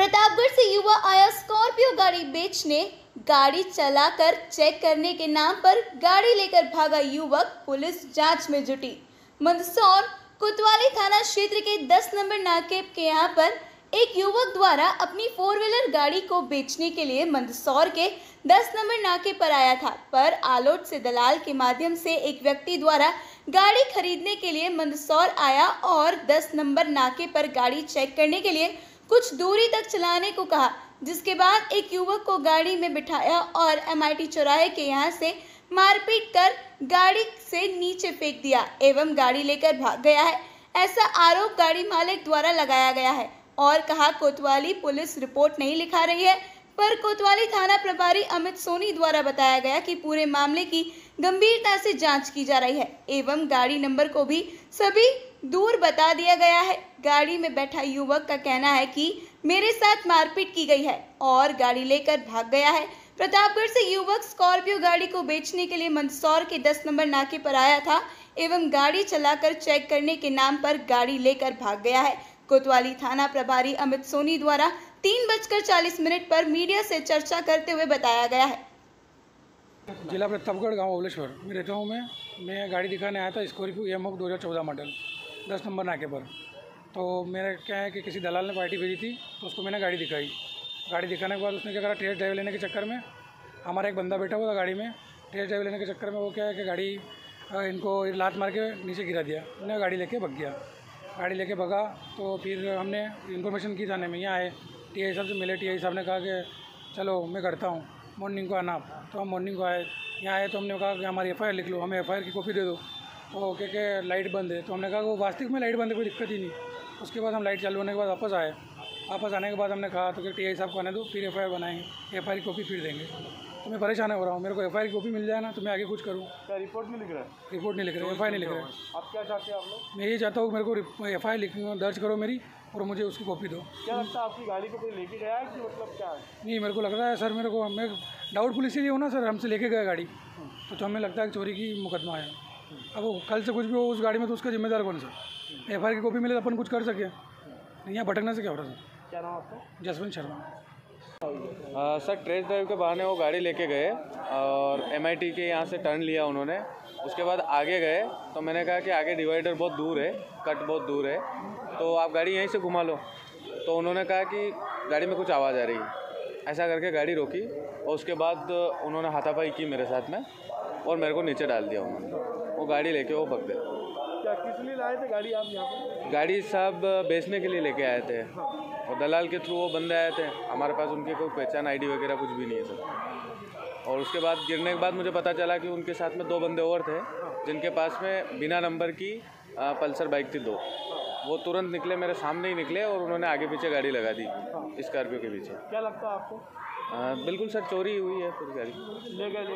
प्रतापगढ़ से युवा आया स्कॉर्पियो गाड़ी बेचने। गाड़ी चलाकर चेक करने के नाम पर गाड़ी लेकर भागा युवक, पुलिस जांच में जुटी। मंदसौर कोतवाली थाना क्षेत्र के 10 नंबर नाके के यहाँ पर एक युवक द्वारा अपनी 4 व्हीलर गाड़ी को बेचने के लिए मंदसौर के 10 नंबर नाके पर आया था, पर आलोट से दलाल के माध्यम से एक व्यक्ति द्वारा गाड़ी खरीदने के लिए मंदसौर आया और 10 नंबर नाके पर गाड़ी चेक करने के लिए कुछ दूरी तक चलाने को कहा, जिसके बाद एक युवक को गाड़ी में बिठाया और MIT चौराहे के यहां से मारपीट कर गाड़ी से नीचे फेंक दिया एवं गाड़ी लेकर भाग गया है। ऐसा आरोप गाड़ी मालिक द्वारा लगाया गया है और कहा कोतवाली पुलिस रिपोर्ट नहीं लिखा रही है, पर कोतवाली थाना प्रभारी अमित सोनी द्वारा बताया गया कि पूरे मामले की गंभीरता से जांच की जा रही है एवं गाड़ी नंबर को भी सभी दूर बता दिया गया है। गाड़ी में बैठा युवक का कहना है कि मेरे साथ मारपीट की गई है और गाड़ी लेकर भाग गया है। प्रतापगढ़ से युवक स्कॉर्पियो गाड़ी को बेचने के लिए मंदसौर के 10 नंबर नाके पर आया था एवं गाड़ी चलाकर चेक करने के नाम पर गाड़ी लेकर भाग गया है। कोतवाली थाना प्रभारी अमित सोनी द्वारा 3:40 पर मीडिया से चर्चा करते हुए बताया गया है। जिला प्रतापगढ़, गांव ओबलेश्वर में रहता हूं मैं गाड़ी दिखाने आया था, स्कॉर्पियो एमोक 2014 मॉडल 10 नंबर नाके पर। तो मेरा क्या है कि किसी दलाल ने पार्टी भेजी थी, तो उसको मैंने गाड़ी दिखाई। गाड़ी दिखाने के बाद उसने क्या करा, टेस्ट ड्राइव लेने के चक्कर में हमारा एक बंदा बैठा हुआ था गाड़ी में। टेस्ट ड्राइव लेने के चक्कर में वो क्या है कि गाड़ी इनको लात मार के नीचे गिरा दिया। उन्हें गाड़ी लेके भग गया। गाड़ी लेके भगा तो फिर हमने इन्फॉर्मेशन की थाने में, यहाँ आए TI साहब से मिले। TI साहब ने कहा कि चलो मैं करता हूँ, मॉर्निंग को आना आप। तो हम मॉर्निंग को आए, यहाँ आए तो हमने कहा कि हमारी FIR लिख लो, हमें FIR की कॉपी दे दो। तो क्या लाइट बंद है, तो हमने कहा वो वास्तविक में लाइट बंद है, कोई दिक्कत ही नहीं। उसके बाद हम लाइट चालू होने के बाद वापस आए। वापस आने के बाद हमने कहा तो TI साहब को आने दो, फिर FIR बनाएंगे, FIR की कॉपी फिर देंगे। तो मैं परेशान हो रहा हूँ, मेरे को FIR की कॉपी मिल जाए ना तो मैं आगे कुछ करूँ। क्या रिपोर्ट नहीं लिख रहा है? रिपोर्ट नहीं लिख रहे, FIR नहीं लिख रहे। आप क्या चाहते हैं आप लोग? मैं ये चाहता हूँ मेरे को FIR दर्ज करो मेरी और मुझे उसकी कॉपी दो। क्या लगता है आपकी गाड़ी को कोई लेके गया है कि मतलब क्या है? नहीं, मेरे को लग रहा है सर, मैं डाउटफुल इसीलिए हूँ ना सर, हमसे लेके गया गाड़ी तो हमें लगता है कि चोरी की मुकदमा है। अब वो कल से कुछ भी हो उस गाड़ी में तो उसका जिम्मेदार कौन सा? FIR की कॉपी मिले तो अपन कुछ कर सके, यहाँ भटकने से क्या हो रहा सर? क्या नाम आपका? Jaswant Sharma. Sir test drive के बहाने वो गाड़ी लेके गए और MIT के यहाँ से टर्न लिया उन्होंने। उसके बाद आगे गए तो मैंने कहा कि आगे डिवाइडर बहुत दूर है, कट बहुत दूर है, तो आप गाड़ी यहीं से घुमा लो। तो उन्होंने कहा कि गाड़ी में कुछ आवाज़ आ रही है। ऐसा करके गाड़ी रोकी और उसके बाद उन्होंने हाथापाई की मेरे साथ में और मेरे को नीचे डाल दिया उन्होंने। वो गाड़ी लेके वो भग गए। क्या किस लिए लाए थे गाड़ी आप यहाँ पर? गाड़ी साहब बेचने के लिए लेके आए थे और दलाल के थ्रू वो बंदे आए थे। हमारे पास उनकी कोई पहचान ID वगैरह कुछ भी नहीं है सर। और उसके बाद गिरने के बाद मुझे पता चला कि उनके साथ में 2 बंदे और थे जिनके पास में बिना नंबर की पल्सर बाइक थी 2। वो तुरंत निकले, मेरे सामने ही निकले और उन्होंने आगे पीछे गाड़ी लगा दी स्कॉर्पियो के पीछे। क्या लगता है आपको? बिल्कुल सर, चोरी हुई है पूरी गाड़ी।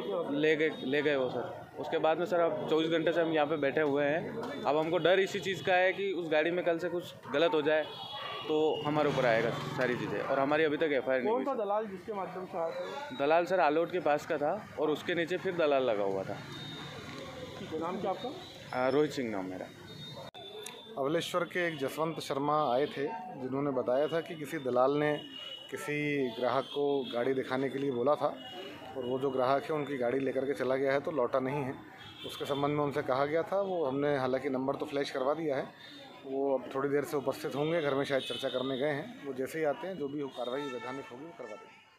ले गए वो सर। उसके बाद में सर अब 24 घंटे से हम यहाँ पे बैठे हुए हैं। अब हमको डर इसी चीज़ का है कि उस गाड़ी में कल से कुछ गलत हो जाए तो हमारे ऊपर आएगा सारी चीज़ें। और हमारी अभी तक FIR नहीं हुई। कौन सा दलाल जिसके माध्यम से आया था? दलाल सर आलोट के पास का था और उसके नीचे फिर दलाल लगा हुआ था। ठीक है, नाम क्या आपका? रोहित सिंह नाम मेरा। अवलेश्वर के एक जसवंत शर्मा आए थे, जिन्होंने बताया था कि किसी दलाल ने किसी ग्राहक को गाड़ी दिखाने के लिए बोला था और वो जो ग्राहक है उनकी गाड़ी लेकर के चला गया है तो लौटा नहीं है। उसके संबंध में उनसे कहा गया था, वो हमने हालांकि नंबर तो फ्लैश करवा दिया है। वो अब थोड़ी देर से उपस्थित होंगे, घर में शायद चर्चा करने गए हैं। वो जैसे ही आते हैं जो भी कार्रवाई वैधानिक होगी वो करवा देंगे।